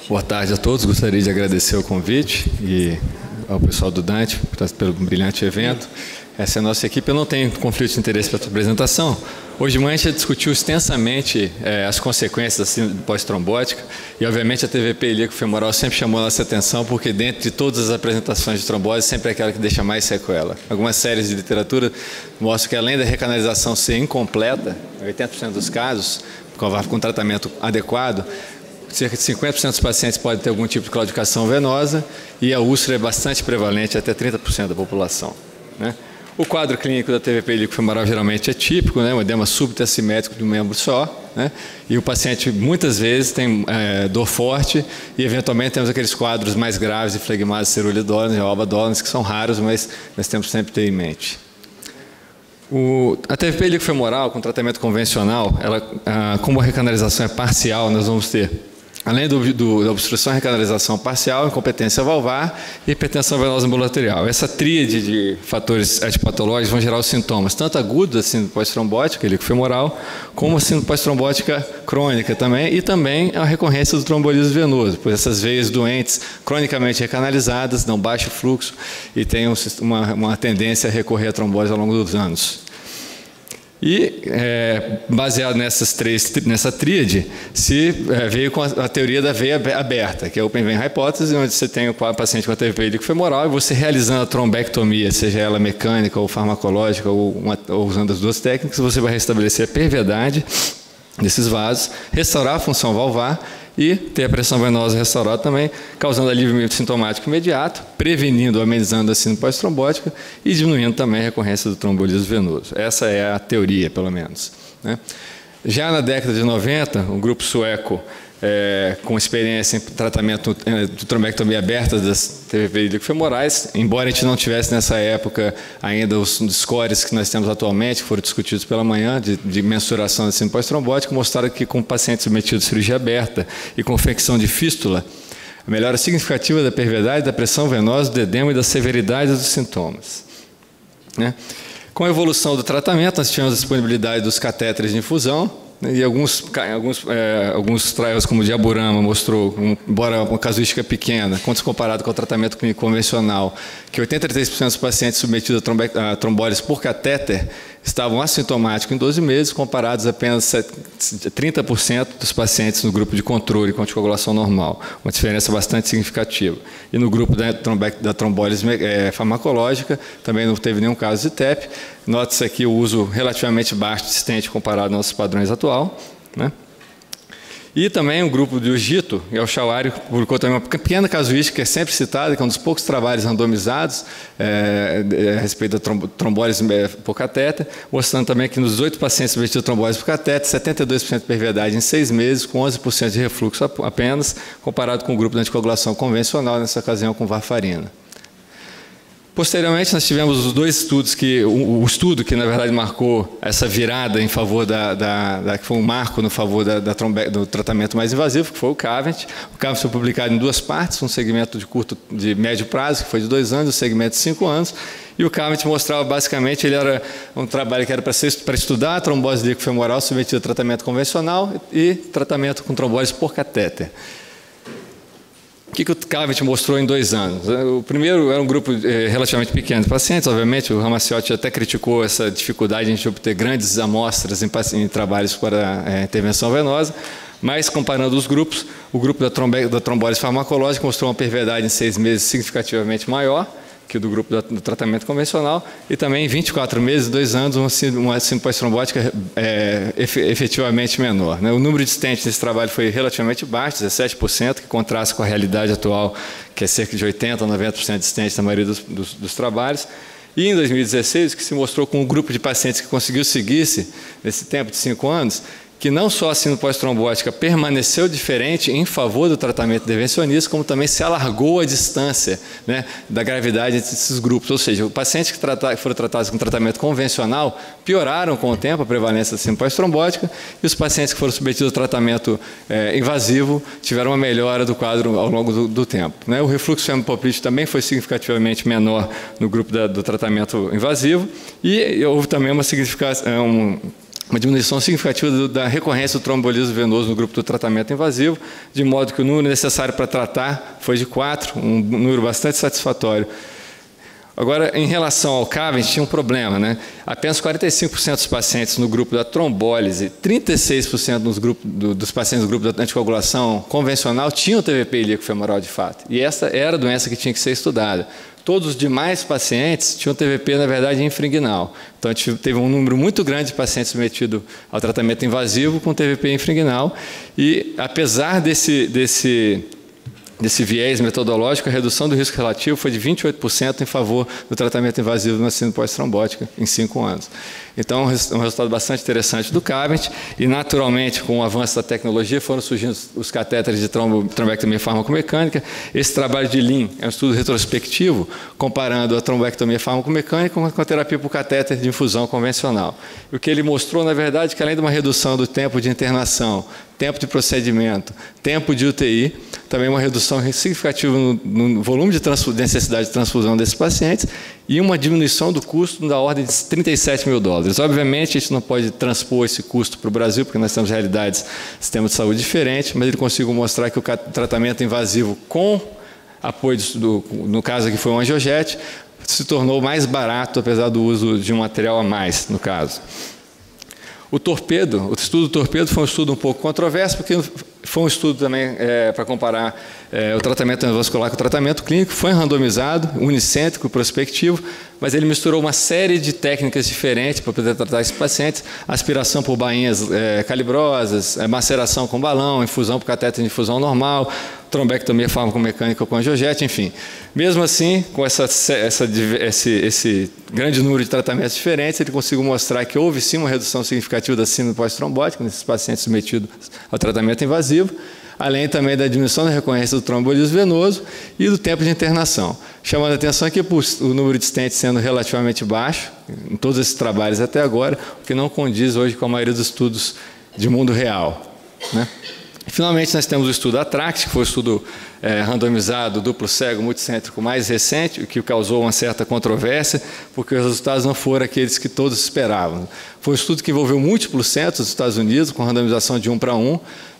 Boa tarde a todos. Gostaria de agradecer o convite e ao pessoal do Dante pelo brilhante evento. Essa é a nossa equipe. Eu não tenho conflito de interesse para a sua apresentação. Hoje de manhã a gente discutiu extensamente as consequências da pós-trombótica e, obviamente, a TVP ilíaco-femoral sempre chamou a nossa atenção porque, dentre todas as apresentações de trombose, sempre é aquela que deixa mais sequela. Algumas séries de literatura mostram que, além da recanalização ser incompleta, em 80% dos casos, com tratamento adequado, cerca de 50% dos pacientes podem ter algum tipo de claudicação venosa e a úlcera é bastante prevalente, até 30% da população, né? O quadro clínico da TVP ilíaco-femoral geralmente é típico, né? Um edema súbito e assimétrico de um membro só, né? E o paciente muitas vezes tem dor forte e eventualmente temos aqueles quadros mais graves de flegmase cerulidolens e alba dolens que são raros, mas nós temos que sempre ter em mente. A TVP ilíaco-femoral com tratamento convencional, como a recanalização é parcial, nós vamos ter, além da obstrução e recanalização parcial, incompetência valvar e hipertensão venosa ambulatorial. Essa tríade de fatores etiopatológicos vão gerar os sintomas, tanto agudos da síndrome pós-trombótica, ilíaco-femoral, como a síndrome pós-trombótica crônica também, e também a recorrência do trombolismo venoso, pois essas veias doentes, cronicamente recanalizadas, dão baixo fluxo e têm uma tendência a recorrer a trombose ao longo dos anos. E, baseado nessa tríade, se veio com a teoria da veia aberta, que é a Open Vein Hypothesis, onde você tem o paciente com a TVP ilíaco-femoral e você realizando a trombectomia, seja ela mecânica ou farmacológica ou usando as duas técnicas, você vai restabelecer a perviedade desses vasos, restaurar a função valvar e ter a pressão venosa restaurada também, causando alívio sintomático imediato, prevenindo, amenizando a síndrome pós-trombótica e diminuindo também a recorrência do trombolismo venoso. Essa é a teoria, pelo menos, né? Já na década de 90, um grupo sueco com experiência em tratamento de trombectomia aberta das TVP ilíaco-femorais, embora a gente não tivesse nessa época ainda os scores que nós temos atualmente, que foram discutidos pela manhã, de mensuração da síndrome pós-trombótica, mostraram que com pacientes submetidos à cirurgia aberta e com infecção de fístula, a melhora significativa da perviedade, da pressão venosa, do edema e da severidade dos sintomas, né? Com a evolução do tratamento, nós tivemos a disponibilidade dos catéteres de infusão, e alguns trials, como o de Aburama, mostrou, embora uma casuística pequena, quando comparado com o tratamento clínico convencional, que 83% dos pacientes submetidos a trombólise por catéter estavam assintomáticos em 12 meses, comparados a apenas 30% dos pacientes no grupo de controle com anticoagulação normal, uma diferença bastante significativa. E no grupo da trombólise farmacológica, também não teve nenhum caso de TEP. Nota-se aqui o uso relativamente baixo de stent comparado aos nossos padrões atual, né? E também o grupo do Egito, e o Shawari publicou também uma pequena casuística que é sempre citada, que é um dos poucos trabalhos randomizados a respeito da trombólise por catéter, mostrando também que nos 18 pacientes submetidos a trombólise por catéter, 72% de perviedade em 6 meses, com 11% de refluxo apenas, comparado com o grupo de anticoagulação convencional, nessa ocasião com varfarina. Posteriormente, nós tivemos os dois estudos, o estudo que, na verdade, marcou essa virada em favor que foi um marco no favor do tratamento mais invasivo, que foi o CAVENT. O CAVENT foi publicado em duas partes, um segmento de médio prazo, que foi de 2 anos, e um segmento de 5 anos. E o CAVENT mostrava, basicamente, ele era um trabalho que era para estudar a trombose ilíaco-femoral submetida a tratamento convencional e tratamento com trombose por catéter. O que o CAVENT mostrou em 2 anos? O primeiro era um grupo relativamente pequeno de pacientes, obviamente, o Ramaciotti até criticou essa dificuldade de a gente obter grandes amostras em trabalhos para intervenção venosa, mas comparando os grupos, o grupo da trombólise farmacológica mostrou uma perviedade em 6 meses significativamente maior que o do grupo do tratamento convencional, e também em 24 meses, 2 anos, uma síndrome pós-trombótica efetivamente menor, né? O número de stents nesse trabalho foi relativamente baixo, 17%, que contrasta com a realidade atual, que é cerca de 80% a 90% de stents na maioria dos trabalhos. E em 2016, que se mostrou com um grupo de pacientes que conseguiu seguir-se nesse tempo de 5 anos, que não só a síndrome pós-trombótica permaneceu diferente em favor do tratamento intervencionista, como também se alargou a distância, né, da gravidade entre esses grupos. Ou seja, os pacientes que foram tratados com tratamento convencional pioraram com o tempo a prevalência da síndrome pós-trombótica, e os pacientes que foram submetidos ao tratamento invasivo tiveram uma melhora do quadro ao longo do tempo, né? O refluxo femipopítico também foi significativamente menor no grupo do tratamento invasivo, e houve também uma significação uma diminuição significativa da recorrência do tromboembolismo venoso no grupo do tratamento invasivo, de modo que o número necessário para tratar foi de 4, um número bastante satisfatório. Agora, em relação ao CAVENT, tinha um problema, né? Apenas 45% dos pacientes no grupo da trombólise, 36% dos pacientes do grupo da anticoagulação convencional tinham TVP ilíaco femoral de fato. E essa era a doença que tinha que ser estudada. Todos os demais pacientes tinham TVP, na verdade, infringuinal. Então, a gente teve um número muito grande de pacientes submetidos ao tratamento invasivo com TVP infringuinal. E, apesar desse viés metodológico, a redução do risco relativo foi de 28% em favor do tratamento invasivo na síndrome pós-trombótica em 5 anos. Então, é um resultado bastante interessante do CAVENT e, naturalmente, com o avanço da tecnologia, foram surgindo os catéteres de trombectomia farmacomecânica. Esse trabalho de Lin é um estudo retrospectivo, comparando a trombectomia farmacomecânica com a terapia por catéter de infusão convencional. E o que ele mostrou, na verdade, é que além de uma redução do tempo de internação, tempo de procedimento, tempo de UTI, também uma redução significativa no volume de necessidade de transfusão desses pacientes e uma diminuição do custo da ordem de $37 mil. Obviamente, a gente não pode transpor esse custo para o Brasil, porque nós temos realidades, sistemas de saúde diferentes, mas ele conseguiu mostrar que o tratamento invasivo com apoio, no caso aqui foi um angiogete, se tornou mais barato, apesar do uso de um material a mais, no caso. O estudo do torpedo foi um estudo um pouco controverso, porque foi um estudo também para comparar o tratamento endovascular com o tratamento clínico, foi randomizado, unicêntrico, prospectivo, mas ele misturou uma série de técnicas diferentes para poder tratar esses pacientes, aspiração por bainhas calibrosas, maceração com balão, infusão por catéter de infusão normal, trombectomia farmacomecânica com angiogete, enfim. Mesmo assim, com esse grande número de tratamentos diferentes, ele conseguiu mostrar que houve sim uma redução significativa da síndrome pós-trombótica nesses pacientes submetidos ao tratamento invasivo, além também da diminuição da recorrência do tromboembolismo venoso e do tempo de internação. Chamando a atenção aqui por o número de stents sendo relativamente baixo, em todos esses trabalhos até agora, o que não condiz hoje com a maioria dos estudos de mundo real, né? Finalmente, nós temos o estudo ATTRACT, que foi o estudo randomizado, duplo cego, multicêntrico mais recente, o que causou uma certa controvérsia, porque os resultados não foram aqueles que todos esperavam. Foi um estudo que envolveu múltiplos centros dos Estados Unidos, com randomização de 1 para 1,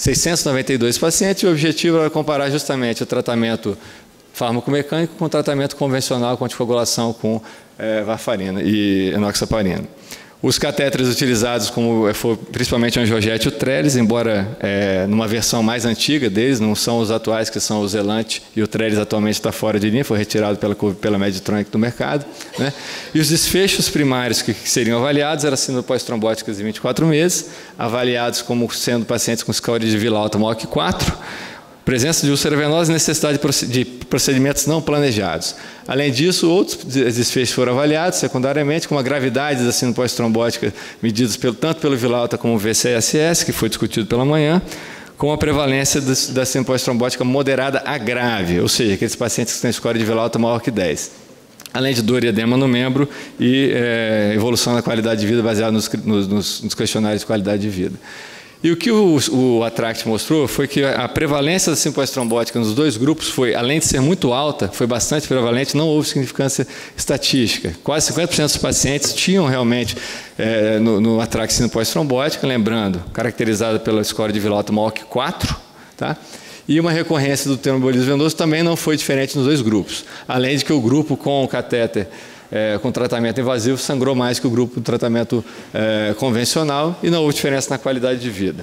692 pacientes, e o objetivo era comparar justamente o tratamento farmacomecânico com o tratamento convencional com anticoagulação com varfarina e enoxaparina. Os catéteres utilizados, foi principalmente o angiogete e o Trellis, embora numa versão mais antiga deles, não são os atuais, que são o Zelante, e o Trellis atualmente está fora de linha, foi retirado pela Medtronic do mercado, né? E os desfechos primários que seriam avaliados eram síndrome pós-trombóticas de 24 meses, avaliados como sendo pacientes com score de Villalta maior que 4, presença de úlcera venosa e necessidade de procedimentos não planejados. Além disso, outros desfechos foram avaliados secundariamente, com a gravidade da síndrome pós-trombótica medidos tanto pelo Villalta como o VCSS, que foi discutido pela manhã, com a prevalência da síndrome pós-trombótica moderada a grave, ou seja, aqueles pacientes que têm score de Villalta maior que 10. Além de dor e edema no membro e evolução da qualidade de vida baseada nos questionários de qualidade de vida. E o que o ATTRACT mostrou foi que a prevalência da síndrome pós-trombótica nos dois grupos foi, além de ser muito alta, foi bastante prevalente, não houve significância estatística. Quase 50% dos pacientes tinham realmente no ATTRACT síndrome pós-trombótica, lembrando, caracterizada pela score de Villalta maior que 4, tá? E uma recorrência do tromboembolismo venoso também não foi diferente nos dois grupos, além de que o grupo com o catéter com tratamento invasivo sangrou mais que o grupo do tratamento convencional e não houve diferença na qualidade de vida.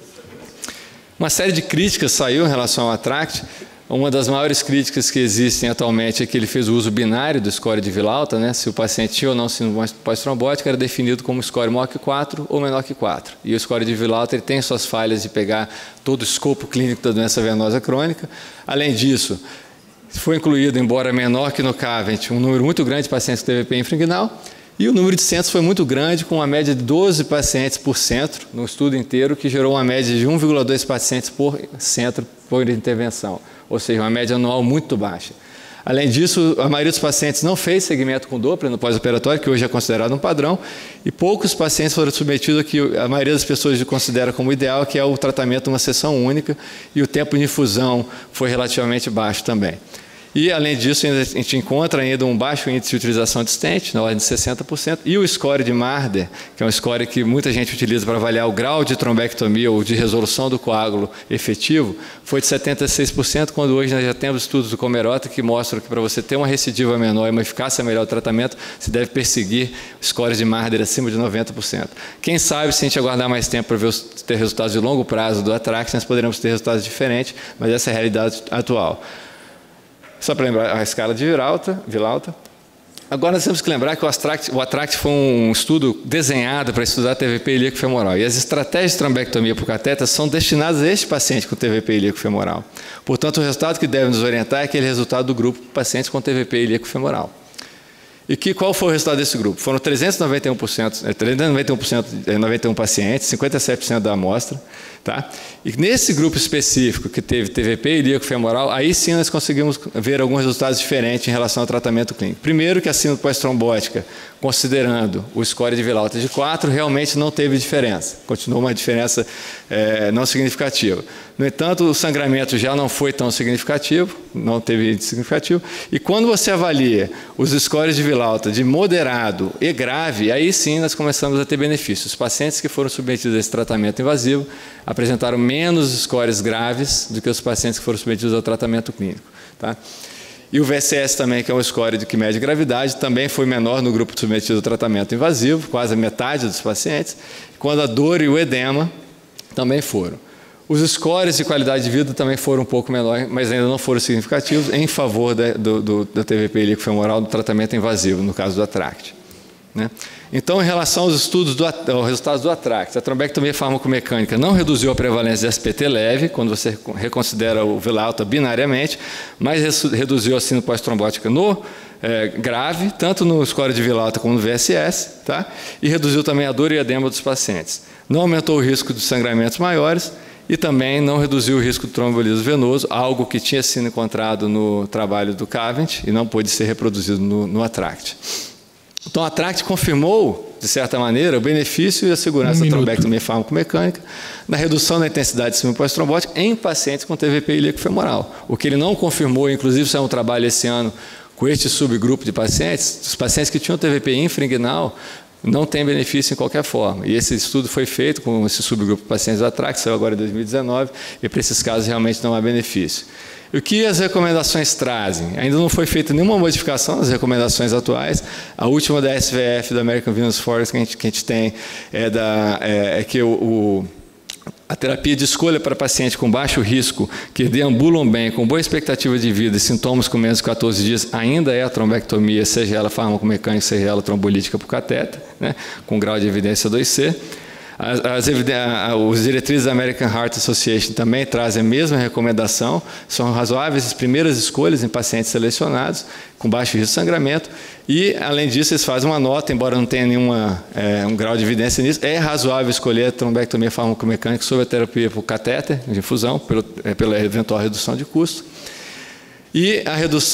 Uma série de críticas saiu em relação ao ATTRACT. Uma das maiores críticas que existem atualmente é que ele fez o uso binário do score de Villalta, né? Se o paciente tinha ou não síndrome pós-trombótica, era definido como score maior que 4 ou menor que 4. E o score de Villalta ele tem suas falhas de pegar todo o escopo clínico da doença venosa crônica. Além disso, foi incluído, embora menor que no CAVENT, um número muito grande de pacientes com TVP infringuinal, e o número de centros foi muito grande, com uma média de 12 pacientes por centro, no estudo inteiro, que gerou uma média de 1,2 pacientes por centro por intervenção, ou seja, uma média anual muito baixa. Além disso, a maioria dos pacientes não fez segmento com Doppler no pós-operatório, que hoje é considerado um padrão, e poucos pacientes foram submetidos ao que a maioria das pessoas considera como ideal, que é o tratamento uma sessão única, e o tempo de infusão foi relativamente baixo também. E, além disso, a gente encontra ainda um baixo índice de utilização de stent, na ordem de 60%, e o score de Marder, que é um score que muita gente utiliza para avaliar o grau de trombectomia ou de resolução do coágulo efetivo, foi de 76%, quando hoje nós já temos estudos do Comerota que mostram que para você ter uma recidiva menor e uma eficácia melhor do tratamento, se deve perseguir scores de Marder acima de 90%. Quem sabe, se a gente aguardar mais tempo para ter resultados de longo prazo do ATTRACT, nós poderemos ter resultados diferentes, mas essa é a realidade atual. Só para lembrar a escala de Villalta. Agora nós temos que lembrar que o ATTRACT foi um estudo desenhado para estudar TVP ilíaco femoral. E as estratégias de trombectomia por catéter são destinadas a este paciente com TVP ilíaco femoral. Portanto, o resultado que deve nos orientar é aquele resultado do grupo pacientes com TVP ilíaco femoral. E qual foi o resultado desse grupo? Foram 391 pacientes, 57% da amostra. Tá? E nesse grupo específico que teve TVP ilíaco femoral, aí sim nós conseguimos ver alguns resultados diferentes em relação ao tratamento clínico. Primeiro que a síndrome pós-trombótica, considerando o score de Villalta de 4, realmente não teve diferença. Continuou uma diferença não significativa. No entanto, o sangramento já não foi tão significativo, não teve índice significativo. E quando você avalia os scores de Villalta de moderado e grave, aí sim nós começamos a ter benefícios. Os pacientes que foram submetidos a esse tratamento invasivo apresentaram menos scores graves do que os pacientes que foram submetidos ao tratamento clínico. Tá? E o VSS também, que é um score que mede gravidade, também foi menor no grupo submetido ao tratamento invasivo, quase a metade dos pacientes, quando a dor e o edema também foram. Os scores de qualidade de vida também foram um pouco menores, mas ainda não foram significativos em favor da TVP ilíaco femoral do tratamento invasivo, no caso do ATTRACT. Né? Então, em relação aos estudos aos resultados do ATTRACT, a trombectomia farmacomecânica não reduziu a prevalência de SPT leve, quando você reconsidera o Villalta binariamente, mas reduziu a síndrome pós-trombótica no grave, tanto no score de Villalta como no VSS, tá? E reduziu também a dor e edema dos pacientes. Não aumentou o risco de sangramentos maiores e também não reduziu o risco de tromboembolismo venoso, algo que tinha sido encontrado no trabalho do Cavendish e não pôde ser reproduzido no ATTRACT. Então, a ATTRACT confirmou, de certa maneira, o benefício e a segurança da trombectomia farmacomecânica na redução da intensidade de síndrome pós-trombótica em pacientes com TVP ilíaco femoral. O que ele não confirmou, inclusive, saiu um trabalho esse ano com este subgrupo de pacientes, os pacientes que tinham TVP infrainguinal não têm benefício em qualquer forma. E esse estudo foi feito com esse subgrupo de pacientes do ATTRACT, saiu agora em 2019, e para esses casos realmente não há benefício. E o que as recomendações trazem? Ainda não foi feita nenhuma modificação nas recomendações atuais. A última da SVF, da American Venous Forest, que a gente tem, é que a terapia de escolha para paciente com baixo risco, que deambulam bem, com boa expectativa de vida e sintomas com menos de 14 dias, ainda é a trombectomia, seja ela farmacomecânica, seja ela trombolítica por catéter, né, com grau de evidência 2C. Os diretrizes da American Heart Association também trazem a mesma recomendação, são razoáveis as primeiras escolhas em pacientes selecionados, com baixo risco de sangramento, e, além disso, eles fazem uma nota, embora não tenha um grau de evidência nisso, é razoável escolher a trombectomia farmacomecânica sobre a terapia por catéter de infusão, pela eventual redução de custo. E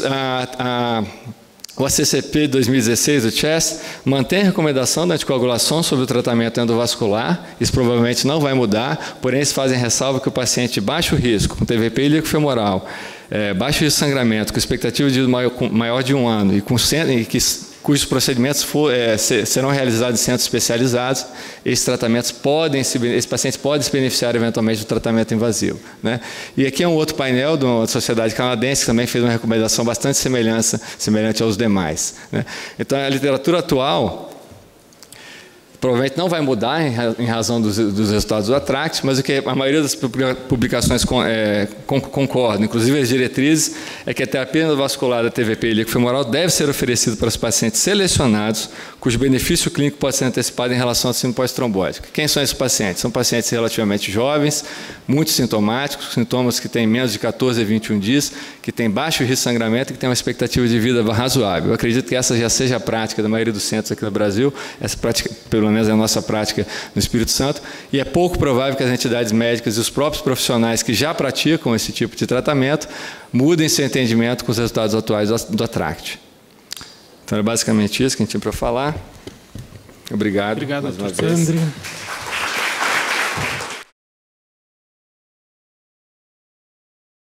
o ACCP 2016 do CHEST mantém a recomendação da anticoagulação sobre o tratamento endovascular, isso provavelmente não vai mudar, porém eles fazem ressalva que o paciente de baixo risco, com TVP ilíaco femoral, baixo risco de sangramento, com expectativa de vida maior de 1 ano e cujos procedimentos serão realizados em centros especializados, esses pacientes podem se beneficiar eventualmente do tratamento invasivo. Né? E aqui é um outro painel de uma sociedade canadense que também fez uma recomendação bastante semelhante aos demais. Né? Então, a literatura atual provavelmente não vai mudar em razão dos resultados do ATTRACT, mas o que a maioria das publicações concordam, inclusive as diretrizes, é que a terapia endovascular da TVP ilíaco femoral deve ser oferecida para os pacientes selecionados, cujo benefício clínico pode ser antecipado em relação à síndrome pós-trombótica. Quem são esses pacientes? São pacientes relativamente jovens, muito sintomáticos, sintomas que têm menos de 14 a 21 dias, que têm baixo risco de sangramento e que têm uma expectativa de vida razoável. Eu acredito que essa já seja a prática da maioria dos centros aqui no Brasil, essa prática, pelo menos é a nossa prática no Espírito Santo, e é pouco provável que as entidades médicas e os próprios profissionais que já praticam esse tipo de tratamento mudem seu entendimento com os resultados atuais do ATTRACT. Então, é basicamente isso que a gente tinha para falar. Obrigado. Obrigado, mais uma Dr. vez. Sandri.